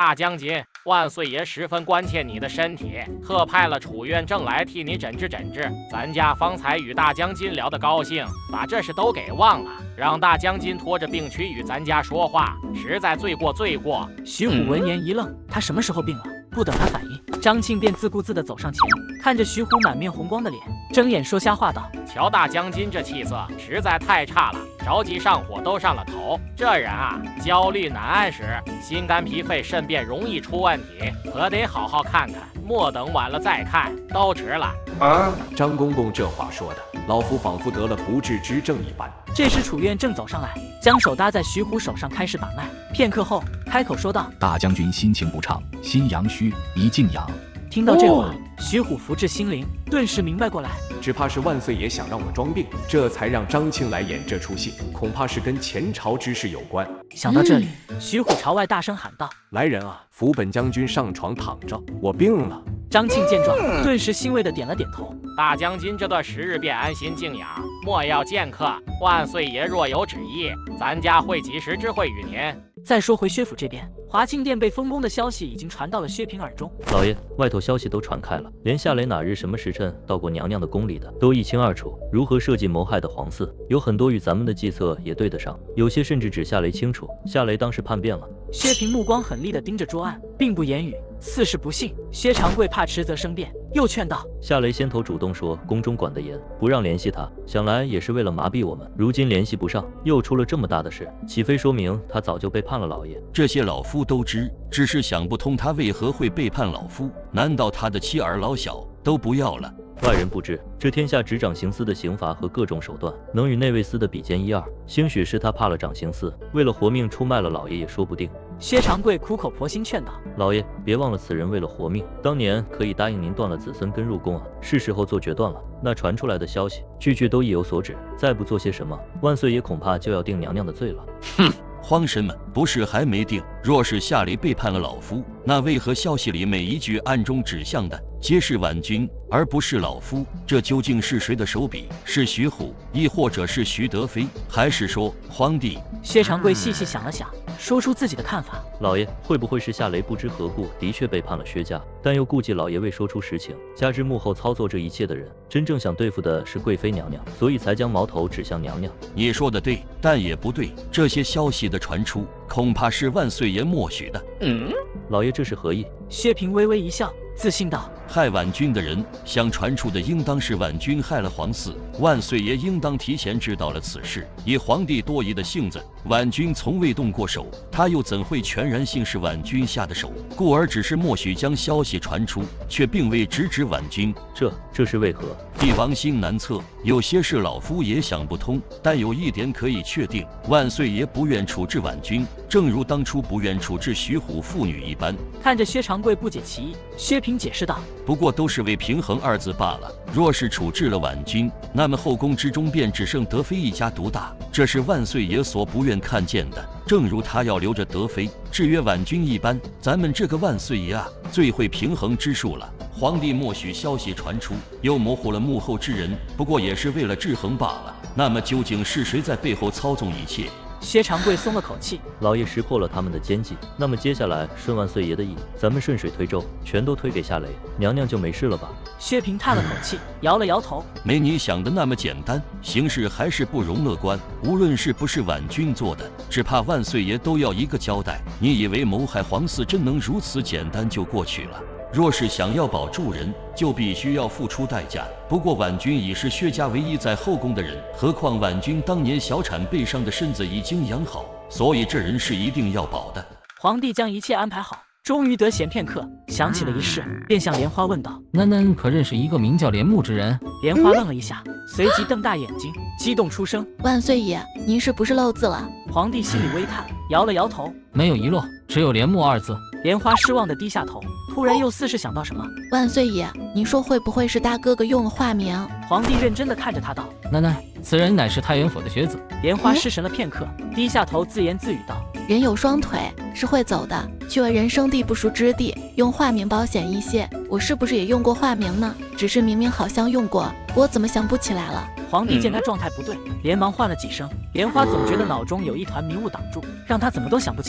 大将军，万岁爷十分关切你的身体，特派了楚院正来替你诊治诊治。咱家方才与大将军聊得高兴，把这事都给忘了，让大将军拖着病躯与咱家说话，实在罪过罪过。 徐虎闻言一愣，他什么时候病了？不等他反应，张庆便自顾自地走上前，看着徐虎满面红光的脸，睁眼说瞎话道：“ 乔大将军这气色实在太差了，着急上火都上了头。这人啊，焦虑难按时，心肝脾肺肾便容易出问题，可得好好看看。莫等晚了再看，都迟了。” 张公公这话说的，老夫仿佛得了不治之症一般。 这时楚院正走上来，将手搭在徐虎手上开始把脉，片刻后开口说道：“ 大将军心情不畅，心阳虚，宜静养。” 听到这话，徐虎福至心灵，顿时明白过来， 只怕是万岁爷想让我装病，这才让张庆来演这出戏，恐怕是跟前朝之事有关。 想到这里，徐虎朝外大声喊道：“ 来人啊，扶本将军上床躺着，我病了。” 张庆见状，顿时欣慰地点了点头。 大将军这段时日便安心静养，莫要见客。万岁爷若有旨意，咱家会及时知会与您。 再说回薛府这边，华清殿被封宫的消息已经传到了薛平耳中。 老爷，外头消息都传开了，连夏雷哪日什么时辰到过娘娘的宫里的都一清二楚。如何设计谋害的皇嗣，有很多与咱们的计策也对得上，有些甚至只夏雷清楚。夏雷当时叛变了。 薛平目光狠厉地盯着桌案，并不言语，似是不信。薛长贵怕迟则生变，又劝道：“ 夏雷先头主动说宫中管得严，不让联系他，想来也是为了麻痹我们。如今联系不上，又出了这么大的事，岂非说明他早就背叛了老爷？ 这些老夫都知，只是想不通他为何会背叛老夫。难道他的妻儿老小都不要了？” 外人不知，这天下执掌刑司的刑罚和各种手段，能与内卫司的比肩一二。兴许是他怕了掌刑司，为了活命出卖了老爷也说不定。 薛长贵苦口婆心劝道：“ 老爷，别忘了此人为了活命，当年可以答应您断了子孙根入宫啊，是时候做决断了。那传出来的消息，句句都意有所指，再不做些什么，万岁爷恐怕就要定娘娘的罪了。” 哼！皇神们，不是还没定？若是夏雷背叛了老夫，那为何消息里每一句暗中指向的皆是婉君，而不是老夫？这究竟是谁的手笔？是徐虎，亦或者是徐德妃，还是说皇帝？ 薛长贵细细想了想，说出自己的看法：“ 老爷，会不会是夏雷不知何故，的确背叛了薛家，但又顾忌老爷未说出实情，加之幕后操作这一切的人，真正想对付的是贵妃娘娘，所以才将矛头指向娘娘。” 你说的对，但也不对。这些消息的传出，恐怕是万岁爷默许的。 老爷这是何意？ 薛平微微一笑，自信道：“ 害婉君的人，想传出的应当是婉君害了皇嗣，万岁爷应当提前知道了此事。以皇帝多疑的性子，婉君从未动过手，他又怎会全然信是婉君下的手？故而只是默许将消息传出，却并未直指婉君。 这是为何？ 帝王心难测，有些事老夫也想不通。但有一点可以确定，万岁爷不愿处置婉君，正如当初不愿处置徐虎父女一般。” 看着薛长贵不解其意，薛平解释道：“ 不过都是为平衡二字罢了。若是处置了婉君，那么后宫之中便只剩德妃一家独大，这是万岁爷所不愿看见的。正如他要留着德妃，制约婉君一般，咱们这个万岁爷啊，最会平衡之术了。皇帝默许消息传出，又模糊了幕后之人，不过也是为了制衡罢了。那么究竟是谁在背后操纵一切？” 薛长贵松了口气， 老爷识破了他们的奸计，那么接下来顺万岁爷的意，咱们顺水推舟，全都推给夏雷，娘娘就没事了吧？ 薛平叹了口气，摇了摇头：“ 没你想的那么简单，形势还是不容乐观。无论是不是婉君做的，只怕万岁爷都要一个交代。你以为谋害皇嗣真能如此简单就过去了？若是想要保住人，就必须要付出代价。不过婉君已是薛家唯一在后宫的人，何况婉君当年小产被伤的身子已经养好，所以这人是一定要保的。” 皇帝将一切安排好，终于得闲片刻，想起了一事，便向莲花问道：“ 囡囡可认识一个名叫莲木之人？” 莲花愣了一下，随即瞪大眼睛，激动出声：“ 万岁爷，您是不是漏字了？” 皇帝心里微叹，摇了摇头：“ 没有遗漏，只有莲木二字。” 莲花失望地低下头，突然又似是想到什么：“ 万岁爷，您说会不会是大哥哥用了化名？” 皇帝认真地看着他道：“ 囡囡，此人乃是太原府的学子。” 莲花失神了片刻，低下头自言自语道：“ 人有双腿，是会走的，去了人生地不熟之地，用化名保险一些。我是不是也用过化名呢？只是明明好像用过，我怎么想不起来了？” 皇帝见他状态不对，连忙唤了几声。莲花总觉得脑中有一团迷雾挡住，让他怎么都想不起来。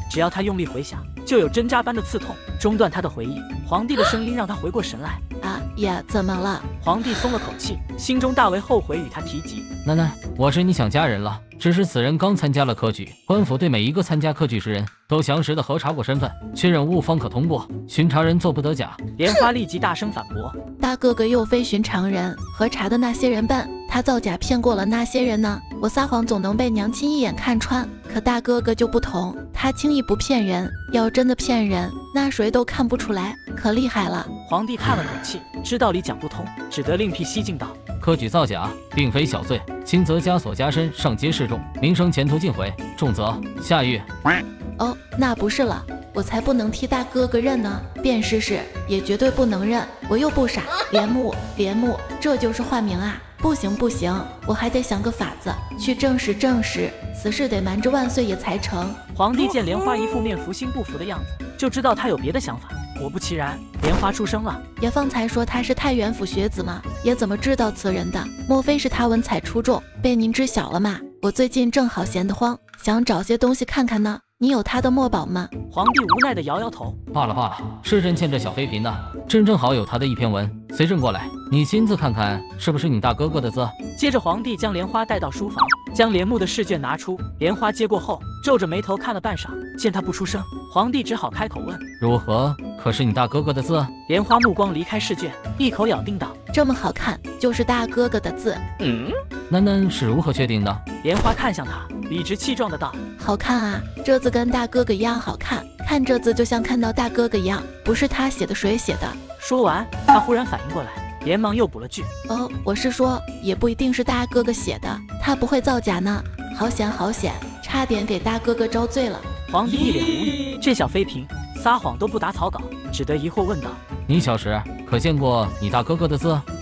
只要他用力回想，就有针扎般的刺痛，中断他的回忆。皇帝的声音让他回过神来。 啊呀，怎么了？ 皇帝松了口气，心中大为后悔与他提及。 奶奶，我知你想嫁人了，只是此人刚参加了科举，官府对每一个参加科举之人都详实的核查过身份，确认无误方可通过，巡查人做不得假。 莲花立即大声反驳： 大哥哥又非寻常人，核查的那些人笨，他造假骗过了那些人呢。我撒谎总能被娘亲一眼看穿，可大哥哥就不同，他轻易不骗人，要真的骗人，那谁都看不出来，可厉害了。 皇帝叹了口气，知道理讲不通，只得另辟蹊径道： 科举造假并非小罪，轻则枷锁加身，上阶示众，名声前途尽毁；重则下狱。 哦，那不是了，我才不能替大哥哥认呢，便是也绝对不能认，我又不傻。莲木，这就是化名啊！不行，我还得想个法子去证实，此事得瞒着万岁爷才成。 皇帝见莲花一副面服心不服的样子，就知道他有别的想法。果不其然，莲花出声了。 爷方才说他是太原府学子嘛，爷怎么知道此人的？莫非是他文采出众，被您知晓了嘛？我最近正好闲得慌，想找些东西看看呢。你有他的墨宝吗？ 皇帝无奈地摇摇头。 罢了，是朕欠这小妃嫔的，朕正好有他的一篇文，随朕过来，你亲自看看是不是你大哥哥的字。 接着皇帝将莲花带到书房，将帘幕的试卷拿出，莲花接过后，皱着眉头看了半晌，见他不出声，皇帝只好开口问： 如何？可是你大哥哥的字？ 莲花目光离开试卷，一口咬定道： 这么好看，就是大哥哥的字。 囡是如何确定的？ 莲花看向他，理直气壮的道： 好看啊，这字跟大哥哥一样好看，看这字就像看到大哥哥一样，不是他写的谁写的？ 说完，他忽然反应过来，连忙又补了句： 哦，我是说也不一定是大哥哥写的，他不会造假呢。好险，差点给大哥哥招罪了。 皇帝一脸无语，这小妃嫔撒谎都不打草稿，只得疑惑问道： 你小时可见过你大哥哥的字？